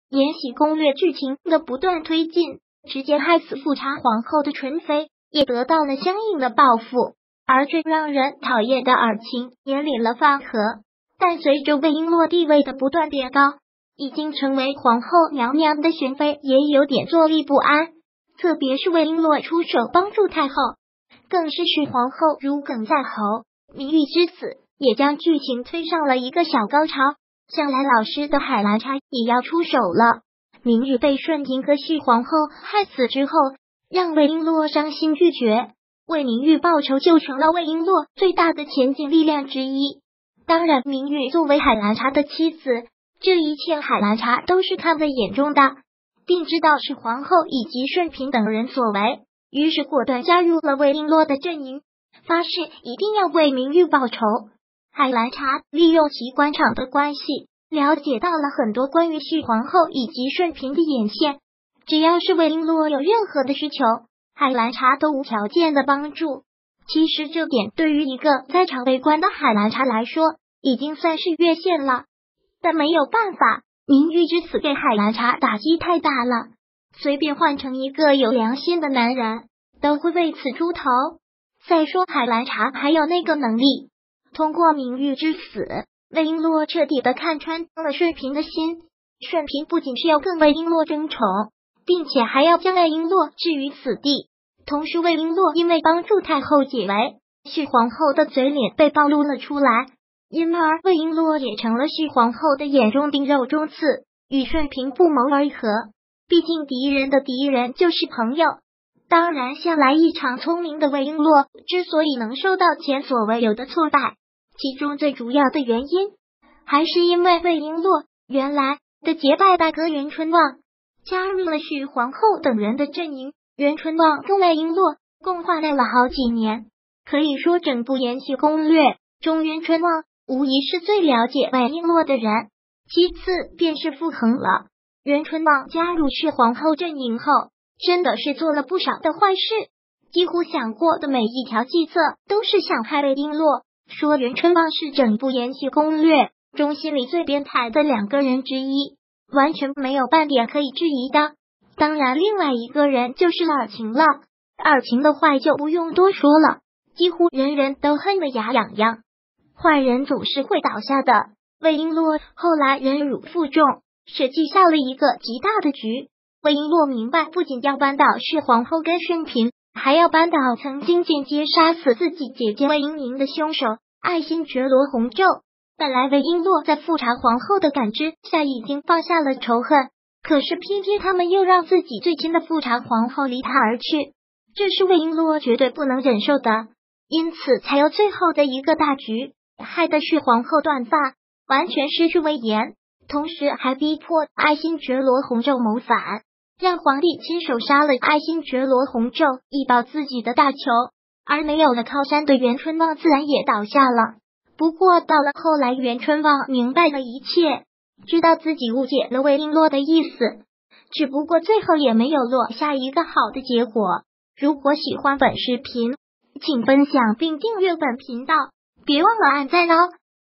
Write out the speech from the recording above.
延禧攻略剧情的不断推进，直接害死富察皇后的纯妃也得到了相应的报复，而最让人讨厌的尔晴也领了放和。但随着魏璎珞地位的不断变高，已经成为皇后娘娘的选妃也有点坐立不安，特别是魏璎珞出手帮助太后，更是使皇后如鲠在喉。明玉之死也将剧情推上了一个小高潮，向来老实的海兰察也要出手了。明玉被顺嫔和续皇后害死之后，让魏璎珞伤心欲绝，为明玉报仇就成了魏璎珞最大的前进力量之一。当然，明玉作为海兰察的妻子，这一切海兰察都是看在眼中的，并知道是皇后以及顺嫔等人所为，于是果断加入了魏璎珞的阵营，发誓一定要为明玉报仇。海兰察利用其官场的关系，了解到了很多关于续皇后以及顺嫔的眼线，只要是魏璎珞有任何的需求，海兰察都无条件的帮助。其实这点对于一个在场为官的海兰察来说，已经算是越线了。但没有办法，明玉之死给海兰察打击太大了，随便换成一个有良心的男人，都会为此出头。再说海兰察还有那个能力，通过明玉之死，魏璎珞彻底的看穿了顺嫔的心。顺嫔不仅是要跟魏璎珞争宠，并且还要将魏璎珞置于死地。同时，魏璎珞因为帮助太后解围，续皇后的嘴脸被暴露了出来，因而魏璎珞也成了续皇后的眼中钉肉中刺，与顺嫔不谋而合。毕竟敌人的敌人就是朋友。当然，向来异常聪明的魏璎珞之所以能受到前所未有的挫败，其中最主要的原因还是因为魏璎珞原来的结拜大哥袁春望加入了续皇后等人的阵营。袁春望跟魏璎珞共患难了好几年，可以说整部延禧攻略中，袁春望无疑是最了解魏璎珞的人。其次便是傅恒了。袁春望加入续皇后阵营后，真的是做了不少的坏事，几乎想过的每一条计策都是想害魏璎珞。说袁春望是整部延禧攻略中心里最变态的两个人之一，完全没有半点可以质疑的。当然，另外一个人就是尔晴了。尔晴的坏就不用多说了，几乎人人都恨得牙痒痒。坏人总是会倒下的，魏璎珞后来忍辱负重，设计下了一个极大的局。魏璎珞明白，不仅要扳倒续皇后跟顺嫔，还要扳倒曾经间接杀死自己姐姐魏璎珉的凶手爱新觉罗弘昼。本来魏璎珞在富察皇后的感知下已经放下了仇恨，可是偏偏他们又让自己最亲的富察皇后离他而去，这是魏璎珞绝对不能忍受的，因此才有最后的一个大局，害得续皇后断发，完全失去威严，同时还逼迫爱新觉罗弘昼谋反，让皇帝亲手杀了爱新觉罗弘昼，以保自己的大仇。而没有了靠山的袁春望自然也倒下了。不过到了后来，袁春望明白了一切，知道自己误解了魏璎珞的意思，只不过最后也没有落下一个好的结果。如果喜欢本视频，请分享并订阅本频道，别忘了按赞哦。